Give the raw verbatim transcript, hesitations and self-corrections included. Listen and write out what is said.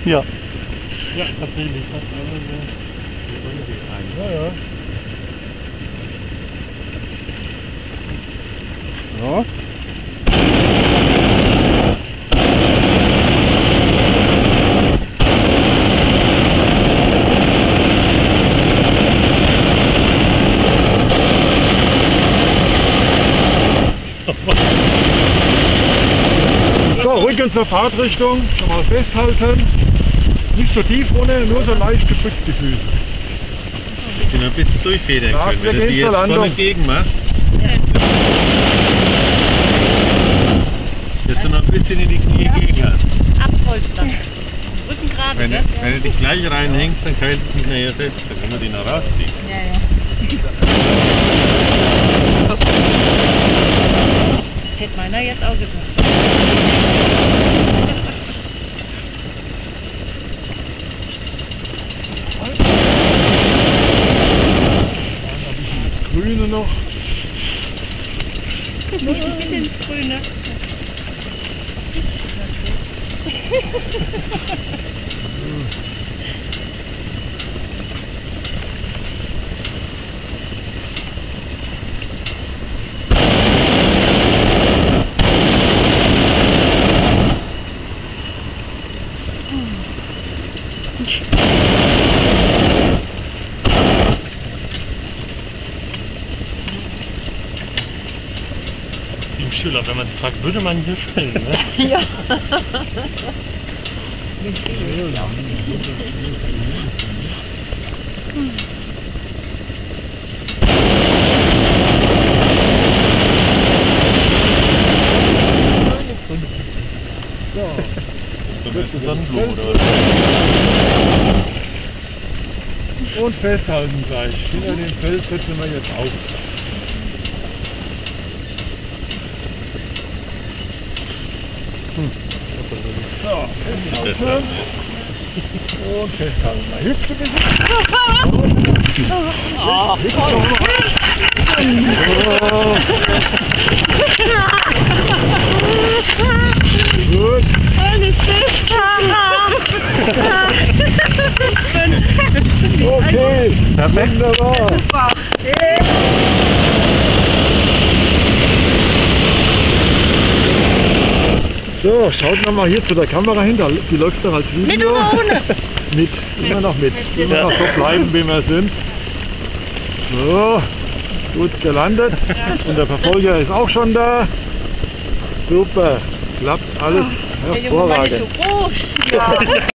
Ja. Ja, tatsächlich. Das ist eine Runde ein. Ja, ja. Ja. So, Rücken zur Fahrtrichtung, schon mal festhalten. Nicht so tief runter, nur so leicht gebückt die Füße. Ich bin ein bisschen durchfedern Ja, können, wir wenn du gehen die zur jetzt Landung. voll entgegen machst. Jetzt noch ein bisschen in die Knie gegen hast. Abpolstern. Rücken gerade. Wenn, gell? du- wenn du dich gleich reinhängst, dann kann ich es nicht mehr setzen. Dann können wir die noch rausziehen. Ja, ja. Hätte meiner jetzt auch gesagt. Grüne noch. Guck mal, ich bin ins Grüne. Im Schüler, wenn man es fragt, würde man hier stellen, ne? Ja. So mit Sonnenblumen oder was? Und festhalten gleich. Hinter dem Feld setzen wir jetzt auf. Hm. So, festhalten. Und festhalten. Mal hüpft ein bisschen. Oh, Hüpft doch noch. Oh. Gut. Okay, wunderbar. So, schaut nochmal hier zu der Kamera hin, da- die läuft doch als Video. Mit oder ohne? Mit, immer noch mit. Mit. Immer noch so bleiben, wie wir sind. So, gut gelandet. Und der Verfolger ist auch schon da. Super, klappt alles Der Junge war nicht hervorragend. so groß. Ja.